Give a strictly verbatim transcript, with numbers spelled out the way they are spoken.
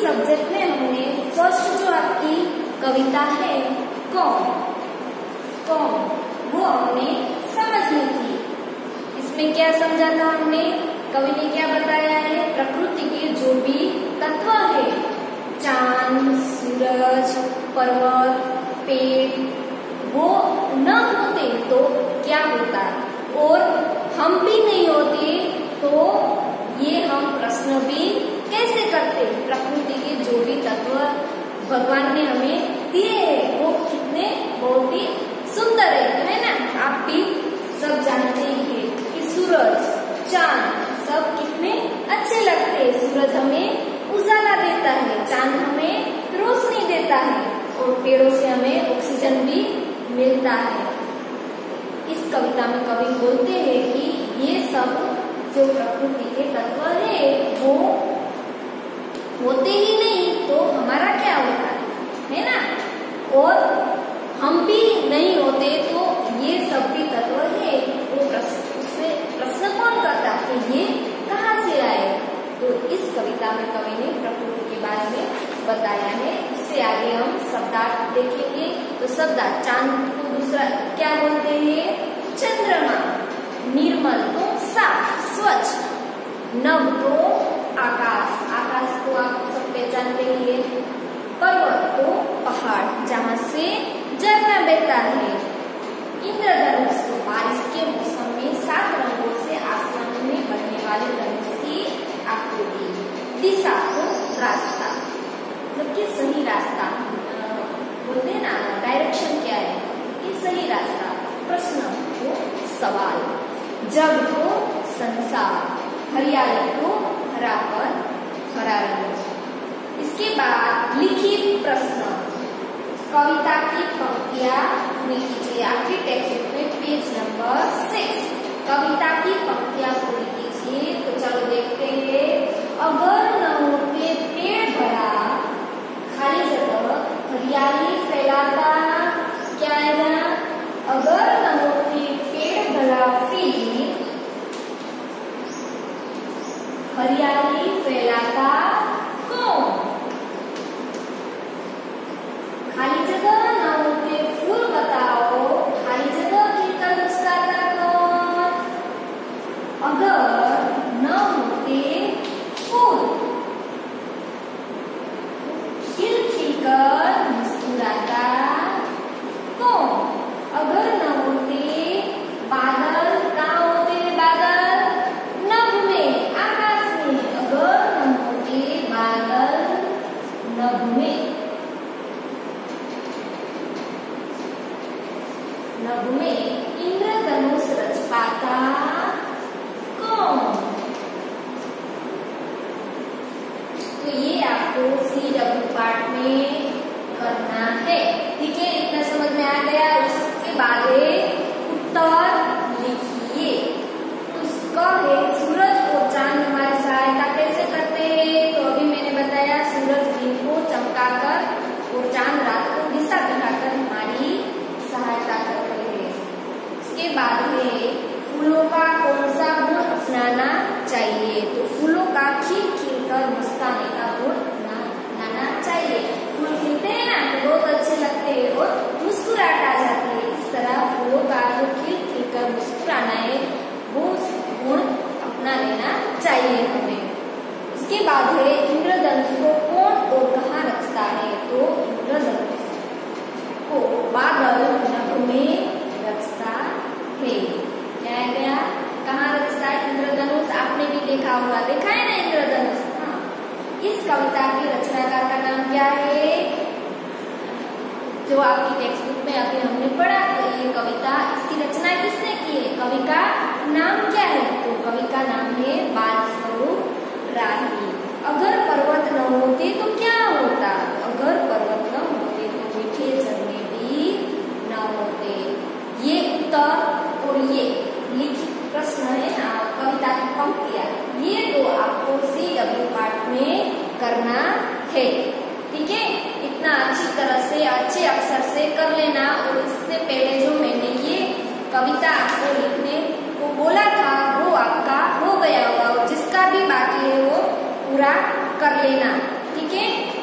Subject में हमने first जो आपकी कविता है कौन कौन वो हमने समझनी थी। इसमें क्या समझा था हमने, कवि ने क्या बताया है, प्रकृति के जो भी तत्व है, चांद, सूरज, पर्वत, पेड़, वो न होते तो क्या होता, और हम भी नहीं होते तो ये हम प्रश्न भी कैसे करते। प्रकृति के जो भी तत्व भगवान ने हमें दिए हैं वो कितने बहुत ही सुंदर है, है ना। आप भी सब जानते ही हैं कि सूरज, चांद सब कितने अच्छे लगते हैं। सूरज हमें उजाला देता है, चांद हमें रोशनी देता है, और पेड़ों से हमें ऑक्सीजन भी मिलता है। इस कविता में कवि बोलते हैं कि ये सब जो प्रकृति के तत्व है वो होते ही नहीं तो हमारा क्या होता है ना, और हम भी नहीं होते तो ये सब भी तत्व है वो प्रश्न, उससे प्रश्न कौन करता कि ये कहाँ से आए। तो इस कविता में कवि ने प्रकृति के बारे में बताया है। इससे आगे हम शब्दार्थ देखेंगे। तो शब्दार्थ, चांद को दूसरा क्या बोलते हैं, चंद्रमा, निर्मल तो साफ स्वच्छ, नभ तो आकाश, आकाश को आप सब पहचानते ही, पर्वत तो पहाड़ जहाँ से झरना बहता है, इंद्रधनुष तो बारिश के मौसम में सात रंगों से आसमान में बनने वाले धनुष की आकृति, दिशा तो रास्ता, मतलब कि सही रास्ता बोलते ना, डायरेक्शन क्या है, ये सही रास्ता, प्रश्न तो सवाल, जग तो संसार, हरियाली को हरापन, हरा रंग। इसके बाद लिखित प्रश्न, कविता की पंक्तियां पूरी कीजिए। आपके टेक्स्ट बुक में पेज नंबर सिक्स, कविता की पंक्तियां पूरी कीजिए। तो चलो देखते हैं। अगर न होते पेड़ भरा खाली जगह, हरियाली फैलाता क्या है, अगर न होते पेड़ भरा फिर हरियाली फैलाता कौन, खाली जगह न होते फूल बताओ, खाली जगह खिलकर मुस्कुराता कौन, अगर न होते फूल खिल खिलकर मुस्कुराता कौन, अगर न होते बादल, कहाँ होते बादल, नभ में, आकाश में, अगर न होते बादल नभ में, नभ में इंद्रधनुष रच पाता कौन। तो ये आपको सी डब्ल्यू पार्ट में करना है, ठीक है। इतना समझ में आ गया। उसके बाद उत्तर लिखिए। उसका है सूरज और चांद हमारी सहायता कैसे करते हैं। तो अभी मैंने बताया सूरज दिन को चमकाकर और चांद रात को दिशा दिखाकर हमारी सहायता करते हैं। इसके बाद है फूलों का कौन सा गुण अपनाना चाहिए। तो फूलों का खिल खिल कर मुस्कुराने का गुण अपनाना चाहिए। फूल खिलते हैं ना तो बहुत अच्छे लगते हैं और मुस्कुराहट आ जाती है। इस तरह फूलों का जो खिल खिल कर मुस्कुराना है वो गुण अपना लेना चाहिए हमें। इसके बाद है इंद्रधनुष को कौन और कहाँ रचता है। तो इंद्रधनुष को बादल नभ में रचता है। क्या है गया, कहाँ रचता है इंद्रधनुष, आपने भी देखा होगा, देखा है ना इंद्रधनुष। हाँ, इस कविता के रचनाकार का नाम क्या है, जो आपकी टेक्स्ट बुक में अभी हमने पढ़ा। तो ये कविता, इसकी रचना किसने की है, कवि का नाम क्या है। तो कवि का नाम है बालस्वरूप राही। अगर पर्वत न होते तो क्या होता, अगर पर्वत न होते तो मीठे झरने भी न होते। ये उत्तर और ये लिखित प्रश्न है ना, कविता की पंक्तियां, ये तो आपको सी डब्ल्यू पार्ट में करना है, ठीक है। इतना अच्छी तरह से अच्छे अक्षर से कर लेना। और इससे पहले जो मैंने ये कविता आपको लिखने को बोला था वो आपका हो गया होगा, और जिसका भी बाकी है वो पूरा कर लेना, ठीक है।